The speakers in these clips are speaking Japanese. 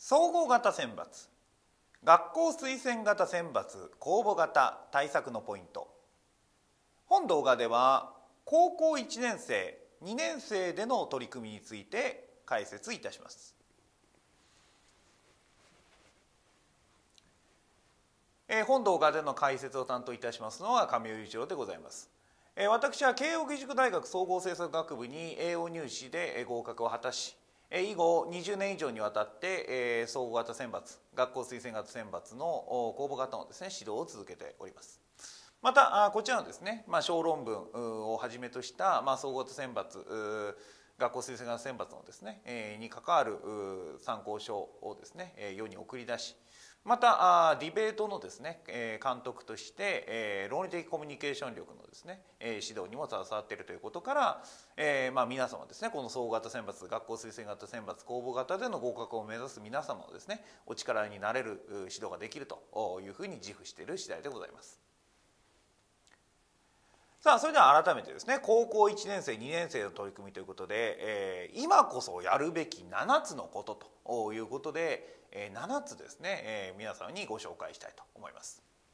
総合型選抜、学校推薦型選抜公募型対策のポイント。本動画では高校1年生2年生での取り組みについて解説いたします。本動画での解説を担当いたしますのは亀尾雄一郎でございます。私は慶應義塾大学総合政策学部に栄養入試で合格を果たし、以後20年以上にわたって総合型選抜、学校推薦型選抜の公募型のですね指導を続けております。またこちらのですね、小論文をはじめとした総合型選抜、学校推薦型選抜のですねに関わる参考書をですね世に送り出し、またディベートのですね監督として論理的コミュニケーション力のですね指導にも携わっているということから、皆様ですねこの総合型選抜、学校推薦型選抜公募型での合格を目指す皆様のですねお力になれる指導ができるというふうに自負している次第でございます。さあそれでは改めてですね高校1年生2年生の取り組みということで、今こそやるべき7つのことということで、7つですね、皆さんにご紹介したいと思います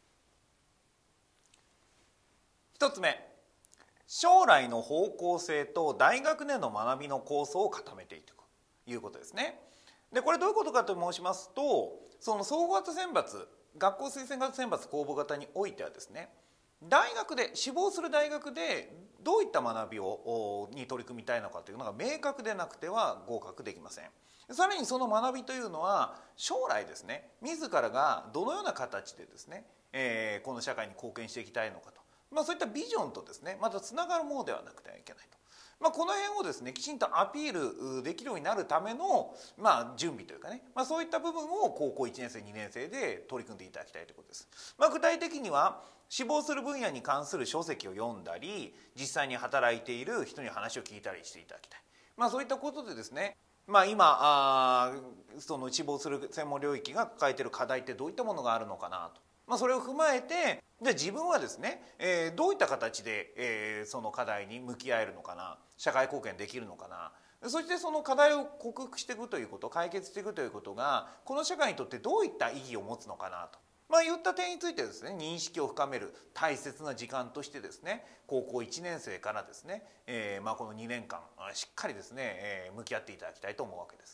。1つ目、将来の方向性と大学での学びの構想を固めていくということですね。でこれどういうことかと申しますと、その総合型選抜、学校推薦型選抜公募型においてはですね、大学で志望する大学でどういった学びに取り組みたいのかというのが明確でなくては合格できません。さらにその学びというのは将来ですね自らがどのような形でですね、この社会に貢献していきたいのかと、そういったビジョンとですねまたつながるものではなくてはいけないと。この辺をですねきちんとアピールできるようになるための、準備というかね、そういった部分を高校1年生2年生で取り組んでいただきたいということです。具体的には志望する分野に関する書籍を読んだり、実際に働いている人に話を聞いたりしていただきたい。そういったことでですね、今その志望する専門領域が抱えている課題ってどういったものがあるのかなと、それを踏まえてじゃあ自分はですね、どういった形で、その課題に向き合えるのかな、社会貢献できるのかな、そしてその課題を克服していくということ、解決していくということがこの社会にとってどういった意義を持つのかなと、言った点についてですね認識を深める大切な時間としてですね高校1年生からですね、この2年間しっかりですね、向き合っていただきたいと思うわけです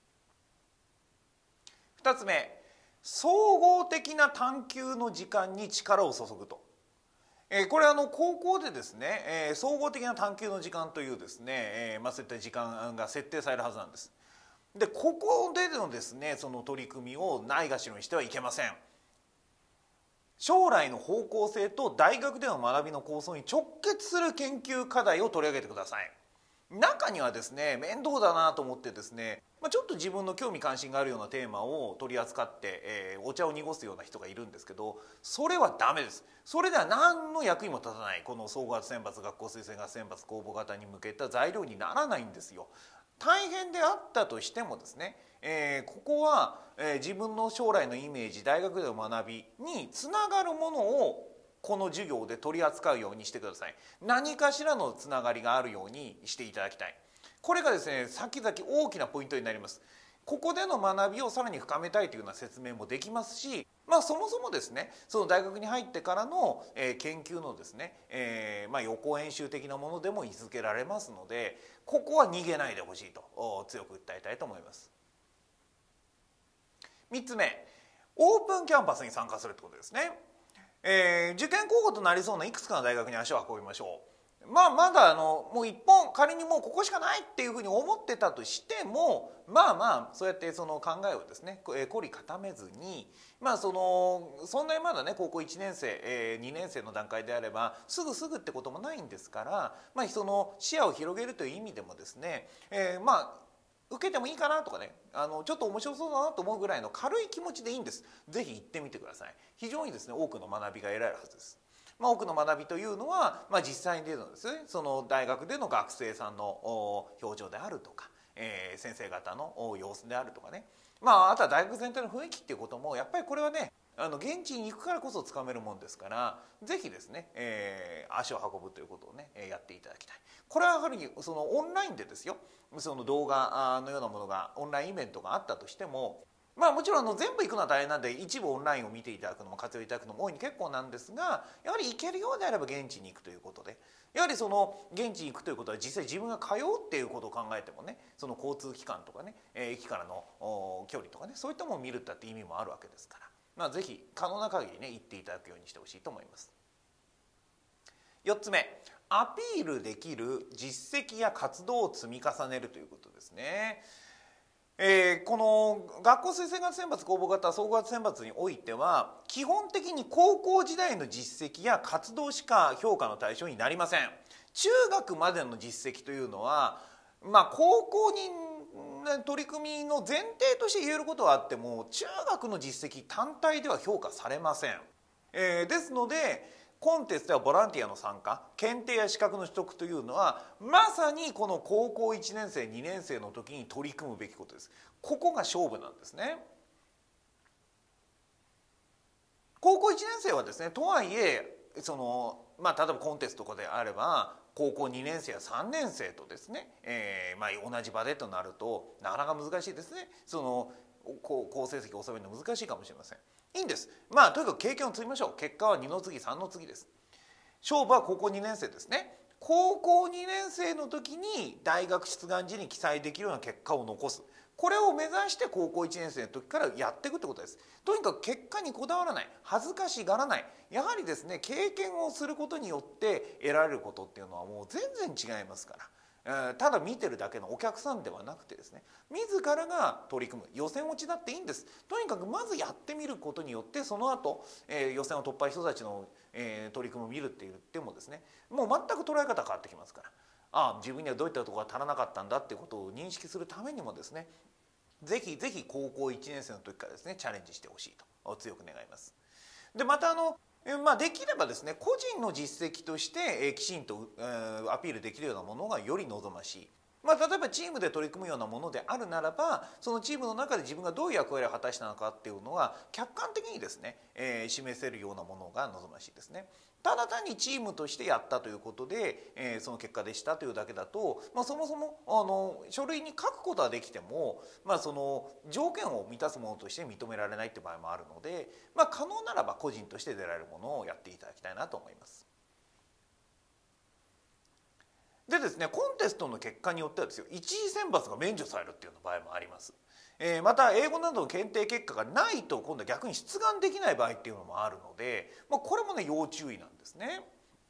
。2つ目、総合的な探究の時間に力を注ぐと。これ高校でですね、総合的な探究の時間というですね、そういった時間が設定されるはずなんです。でここでのですねその取り組みをないがしろにしてはいけません。将来の方向性と大学での学びの構想に直結する研究課題を取り上げてください。中にはですね面倒だなと思ってですね、ちょっと自分の興味関心があるようなテーマを取り扱って、お茶を濁すような人がいるんですけど、それはダメです。それでは何の役にも立たない、この総合型選抜、学校推薦型選抜公募型に向けた材料にならないんですよ。大変であったとしてもですね、ここは、自分の将来のイメージ、大学での学びにつながるものをこの授業で取り扱うようにしてください。何かしらのつながりがあるようにしていただきたい。これがですね先々大きなポイントになります。ここでの学びをさらに深めたいというような説明もできますし、そもそもですねその大学に入ってからの、研究のですね、予行演習的なものでも位置づけられますので、ここは逃げないでほしいと強く訴えたいと思います。3つ目、オープンキャンパスに参加するってことですね。受験候補となりそうないくつかの大学に足を運びましょう。まだもう一本仮にもうここしかないっていうふうに思ってたとしても、そうやってその考えをですね凝り固めずに、そんなにまだね高校1年生、2年生の段階であればすぐってこともないんですから、その視野を広げるという意味でもですね、受けてもいいかなとかね、ちょっと面白そうだなと思うぐらいの軽い気持ちでいいんです。ぜひ行ってみてください。非常にですね多くの学びが得られるはずです。多くの学びというのは、実際に出るのですねその大学での学生さんの表情であるとか、先生方の様子であるとかね、あとは大学全体の雰囲気っていうこともやっぱりこれはね現地に行くからこそつかめるもんですから、ぜひですね、足を運ぶということをねやっていただきたい。これはやはりそのオンラインでですよ、その動画のようなものがオンラインイベントがあったとしても、 まあもちろん全部行くのは大変なんで一部オンラインを見ていただくのも活用いただくのも多いに結構なんですが、やはり行けるようであれば現地に行くということで、やはりその現地に行くということは実際自分が通うっていうことを考えてもね、その交通機関とかね、駅からの距離とかね、そういったものを見るって意味もあるわけですから、まあ、ぜひ可能な限りね行っていただくようにしてほしいと思います。4つ目、アピールできる実績や活動を積み重ねるということですね。この学校推薦型選抜公募型総合型選抜においては基本的に高校時代の実績や活動しか評価の対象になりません。中学までの実績というのは、まあ、高校に取り組みの前提として言えることはあっても中学の実績単体では評価されません。ですのでコンテストやボランティアの参加、検定や資格の取得というのはまさにこの高校1年生2年生の時に取り組むべきことです。ここが勝負なんですね。高校1年生はですね、とはいえ例えばコンテストとかであれば高校2年生や3年生とですね、同じ場でとなるとなかなか難しいですね。好成績を収めるの難しいかもしれません。いいんです。とにかく経験を積みましょう。結果は2の次3の次です。勝負は高校2年生ですね。高校2年生の時に大学出願時に記載できるような結果を残す。これを目指して高校1年生の時からやっていくってことです。とにかく結果にこだわらない、恥ずかしがらない、やはりですね経験をすることによって得られることっていうのはもう全然違いますから。ただ見てるだけのお客さんではなくてですね、自らが取り組む、予選落ちだっていいんです。とにかくまずやってみることによってその後、予選を突破した人たちの、取り組みを見るって言ってもですね、もう全く捉え方変わってきますから、自分にはどういったところが足らなかったんだっていうことを認識するためにもですね、ぜひぜひ高校1年生の時からですねチャレンジしてほしいと強く願います。でまたできればですね個人の実績としてきちんとアピールできるようなものがより望ましい。例えばチームで取り組むようなものであるならばそのチームの中で自分がどういう役割を果たしたのかっていうのが客観的にですね、示せるようなものが望ましいですね。ただ単にチームとしてやったということで、その結果でしたというだけだと、そもそも書類に書くことはできても、その条件を満たすものとして認められないっていう場合もあるので、可能ならば個人として出られるものをやっていただきたいなと思います。でですね、コンテストの結果によってはですよ、一次選抜が免除されるっていうような場合もあります。また英語などの検定結果がないと今度は逆に出願できない場合っていうのもあるので、これもね要注意なんですね。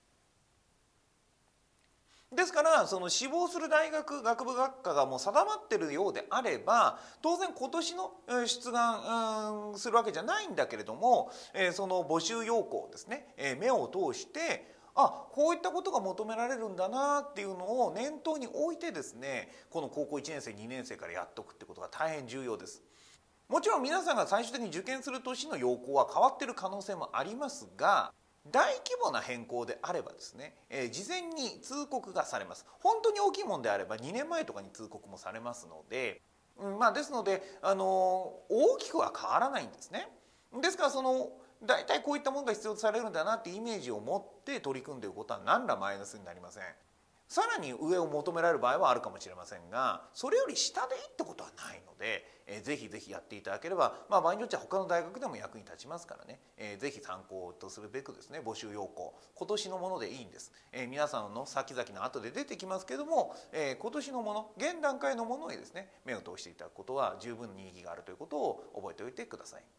ですからその志望する大学学部学科がもう定まってるようであれば当然今年の出願するわけじゃないんだけれども、その募集要項をですね目を通してこういったことが求められるんだなっていうのを念頭に置いてですねこの高校1年生2年生からやっておくってことが大変重要です。もちろん皆さんが最終的に受験する年の要項は変わっている可能性もありますが大規模な変更であればですね、事前に通告がされます。本当に大きいものであれば2年前とかに通告もされますので、ですので大きくは変わらないんですね。ですから大体こういったものが必要とされるんだなってイメージを持って取り組んでいることは何らマイナスになりません。さらに上を求められる場合はあるかもしれませんがそれより下でいいってことはないので、ぜひぜひやっていただければ、場合によっては他の大学でも役に立ちますからね、ぜひ参考とするべくですね募集要項今年のものでいいんです。皆さんの先々の後で出てきますけども、今年のもの現段階のものにですね目を通していただくことは十分に意義があるということを覚えておいてください。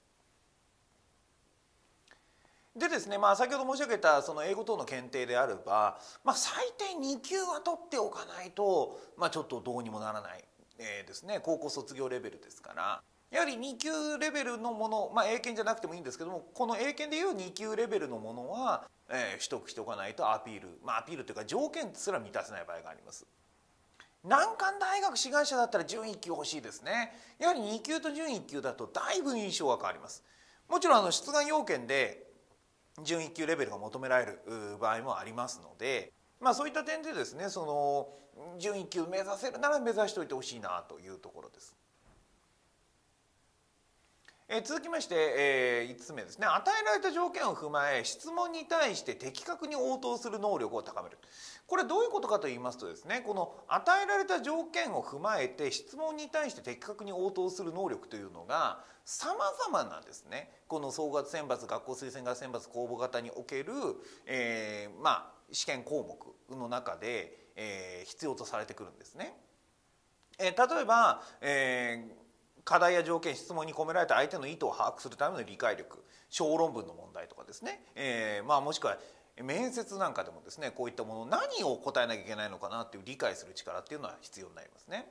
でですね、先ほど申し上げたその英語等の検定であれば、最低2級は取っておかないと、ちょっとどうにもならない、ですね高校卒業レベルですからやはり2級レベルのもの、英検じゃなくてもいいんですけどもこの英検でいう2級レベルのものは、取得しておかないとアピールアピールというか条件すら満たせない場合があります。難関大学志願者だったら準1級欲しいですね。やはり2級と準1級だとだいぶ印象が変わります。もちろん出願要件で準1級レベルが求められる場合もありますので、そういった点でですね準1級目指せるなら目指しておいてほしいなというところです。 続きまして、5つ目ですね。与えられた条件を踏まえ質問に対して的確に応答する能力を高める。これどういうことかと言いますとですね、この与えられた条件を踏まえて質問に対して的確に応答する能力というのが様々なですね、この総合選抜、学校推薦学選抜公募型における、試験項目の中で、必要とされてくるんですね。例えば、課題や条件、質問に込められた相手の意図を把握するための理解力、小論文の問題とかですね、もしくは面接なんかでもですね、こういったもの何を答えなきゃいけないのかなっていう理解する力っていうのは必要になりますね。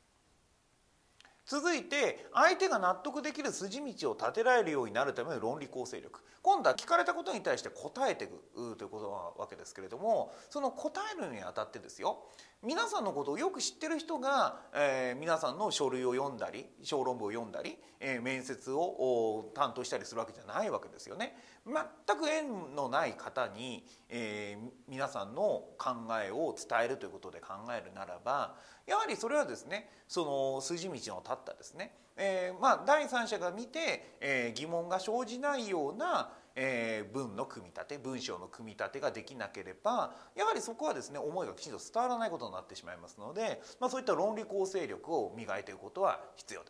続いて相手が納得できる筋道を立てられるようになるための論理構成力。今度は聞かれたことに対して答えていくということなわけですけれども、その答えるにあたってですよ、皆さんのことをよく知ってる人が、皆さんの書類を読んだり小論文を読んだり、面接を担当したりするわけじゃないわけですよね。全く縁のない方に、皆さんの考えを伝えるということで考えるならば、やはりそれはですね、その筋道の立ったですね、第三者が見て、疑問が生じないような文の組み立て、文章の組み立てができなければ、やはりそこはですね、思いがきちんと伝わらないことになってしまいますので、そういった論理構成力を磨いていくことは必要です。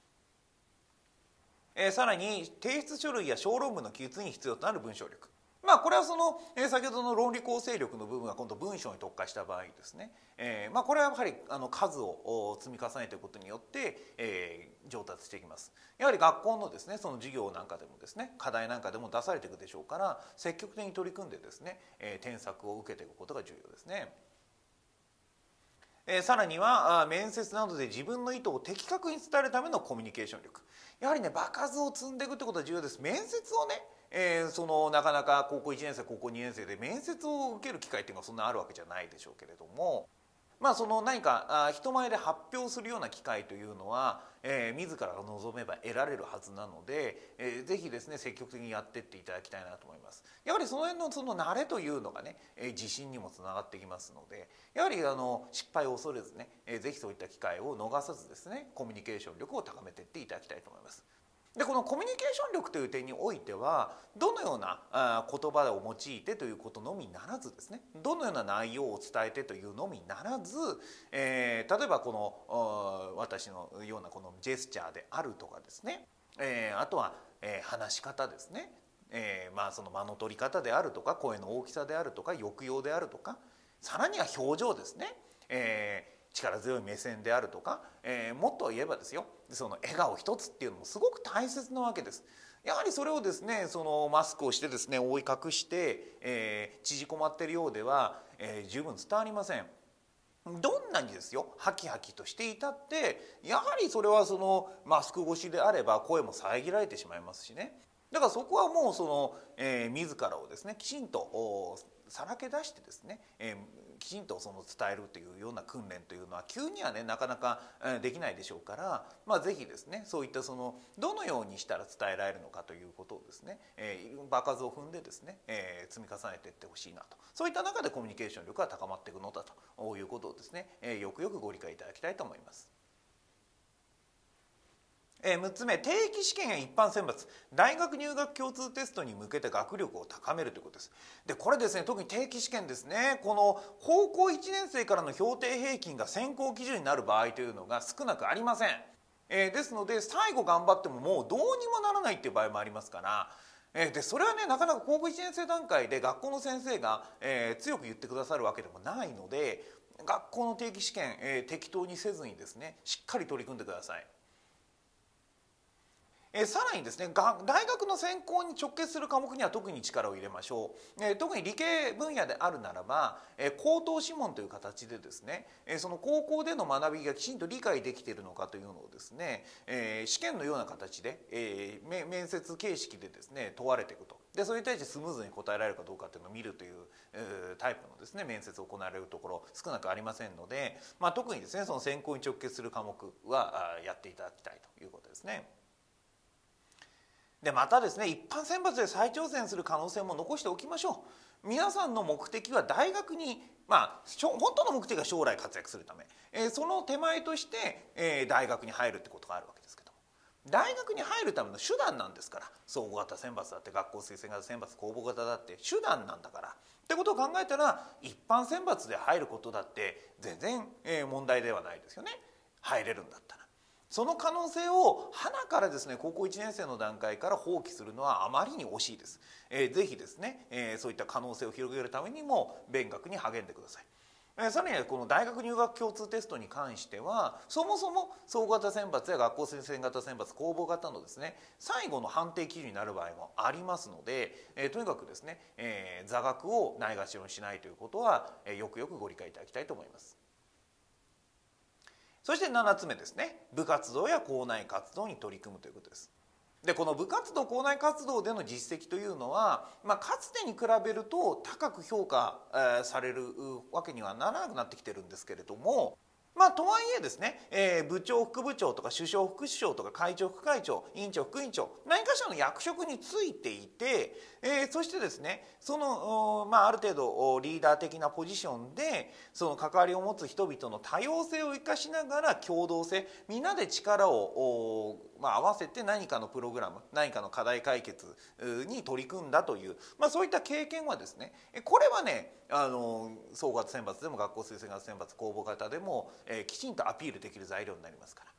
さらに提出書類や小論文の記述に必要となる文章力。これはその、先ほどの論理構成力の部分が今度文章に特化した場合ですね、これはやはり数を積み重ねていくことによって、上達していきます。やはり学校のですね、その授業なんかでもですね、課題なんかでも出されていくでしょうから、積極的に取り組んでですね、添削を受けていくことが重要ですね。さらには面接などで自分の意図を的確に伝えるためのコミュニケーション力。やはりね、場数を積んでいくってことは重要です。面接をね、なかなか高校1年生高校2年生で面接を受ける機会っていうのはそんなあるわけじゃないでしょうけれども、何か人前で発表するような機会というのは、自らが望めば得られるはずなので、ぜひですね、積極的にやっていっていただきたいなと思います。やはりその辺のその慣れというのがね、自信にもつながってきますので、やはり失敗を恐れずね、ぜひそういった機会を逃さずですね、コミュニケーション力を高めていっていただきたいと思います。でこのコミュニケーション力という点においては、どのような言葉を用いてということのみならずですね、どのような内容を伝えてというのみならず、例えばこの私のようなこのジェスチャーであるとかですね、あとは話し方ですね、その間の取り方であるとか、声の大きさであるとか、抑揚であるとか、さらには表情ですね、力強い目線であるとか、もっと言えばですよ、その笑顔一つっていうのもすごく大切なわけです。やはりそれをですね、そのマスクをしてですね、覆い隠して、縮こまっているようでは、十分伝わりません。どんなにですよ、ハキハキとしていたって、やはりそれはそのマスク越しであれば声も遮られてしまいますしね。だからそこはもうその、自らをですね、きちんとさらけ出してですね、きちんとその伝えるというような訓練というのは急にはね、なかなかできないでしょうから、ぜひですね、そういったそのどのようにしたら伝えられるのかということをですね、場数を踏んでですね、積み重ねていってほしいなと。そういった中でコミュニケーション力が高まっていくのだということをですね、よくよくご理解いただきたいと思います。6つ目、定期試験や一般選抜、大学入学共通テストに向けて学力を高めるということです。でこれですね、特に定期試験ですね、この高校1年生からの評定平均が選考基準になる場合というのが少なくありません。ですので最後頑張ってももうどうにもならないっていう場合もありますから、でそれはね、なかなか高校1年生段階で学校の先生が、強く言ってくださるわけでもないので、学校の定期試験、適当にせずにですね、しっかり取り組んでください。さらにですね、大学の専攻に直結する科目には特に力を入れましょう。特に理系分野であるならば、口頭試問という形でですね、その高校での学びがきちんと理解できているのかというのをですね、試験のような形で、面接形式でですね問われていくと。でそれに対してスムーズに答えられるかどうかというのを見るというタイプのですね面接を行われるところ少なくありませんので、特にですねその専攻に直結する科目はやっていただきたいということですね。でまたですね、一般選抜で再挑戦する可能性も残しておきましょう。皆さんの目的は大学に、本当の目的が将来活躍するため、その手前として、大学に入るってことがあるわけですけど大学に入るための手段なんですから。総合型選抜だって学校推薦型選抜公募型だって手段なんだからってことを考えたら、一般選抜で入ることだって全然問題ではないですよね。入れるんだったら。その可能性を花からですね、高校1年生の段階から放棄するのはあまりに惜しいです。ぜひですね、そういった可能性を広げるためにも勉学に励んでください。さらにはこの大学入学共通テストに関しては、そもそも総合型選抜や学校推薦型選抜公募型のですね、最後の判定基準になる場合もありますので、とにかくですね、座学をないがしろにしないということは、よくよくご理解いただきたいと思います。そして7つ目ですね、部活動や校内活動に取り組むということです。でこの部活動校内活動での実績というのは、かつてに比べると高く評価されるわけにはならなくなってきてるんですけれども、とはいえですね、部長副部長とか首相副首相とか会長副会長委員長副委員長何かしらの役職についていて、そしてですねその、ある程度リーダー的なポジションでその関わりを持つ人々の多様性を生かしながら共同性、みんなで力を合わせて何かのプログラム何かの課題解決に取り組んだという、そういった経験はですね、これはね総合型選抜でも学校推薦型選抜公募型でもきちんとアピールできる材料になりますから、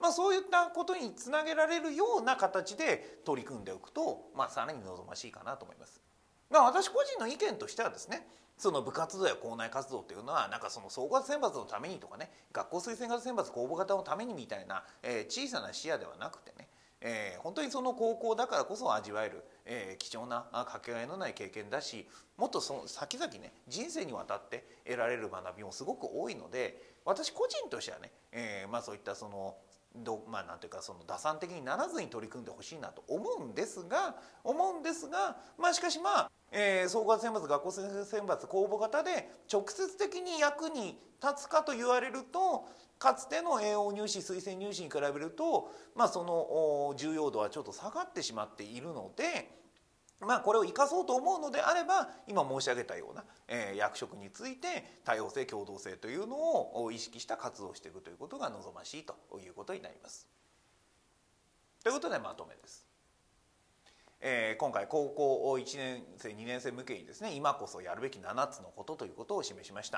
そういったことにつなげられるような形で取り組んでおくと、さらに望ましいかなと思います。私個人の意見としてはですね、その部活動や校内活動っていうのはなんかその総合型選抜のためにとかね、学校推薦型選抜公募型のためにみたいな、小さな視野ではなくてね、本当にその高校だからこそ味わえる、貴重なかけがえのない経験だし、もっとその先々ね人生にわたって得られる学びもすごく多いので、私個人としてはね、そういったそのなんていうかその打算的にならずに取り組んでほしいなと思うんですが、しかし総合型選抜学校選抜公募型で直接的に役に立つかと言われると、かつての栄養入試推薦入試に比べると、その重要度はちょっと下がってしまっているので、これを生かそうと思うのであれば今申し上げたような、役職について多様性共同性というのを意識した活動をしていくということが望ましいということになります。ということでまとめです。今回高校1年生2年生向けにですね、今こそやるべき7つのことということを示しました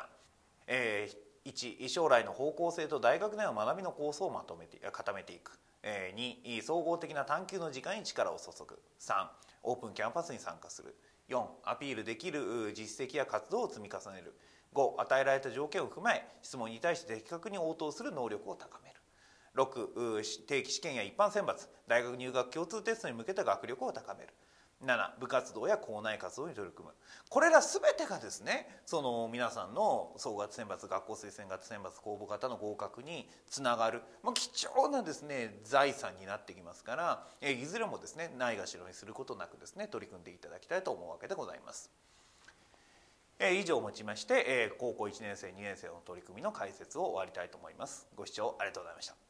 。1、将来の方向性と大学での学びの構想を固めていく。2、総合的な探究の時間に力を注ぐ。3、オープンキャンパスに参加する。4、アピールできる実績や活動を積み重ねる。5、与えられた条件を踏まえ質問に対して的確に応答する能力を高める。6、定期試験や一般選抜大学入学共通テストに向けた学力を高める。7、部活動や校内活動に取り組む。これら全てがですね、その皆さんの総合型選抜学校推薦型選抜公募型の合格につながる、貴重なですね財産になってきますから、いずれもですねないがしろにすることなくですね取り組んでいただきたいと思うわけでございます。以上をもちまして、高校1年生2年生の取り組みの解説を終わりたいと思います。ご視聴ありがとうございました。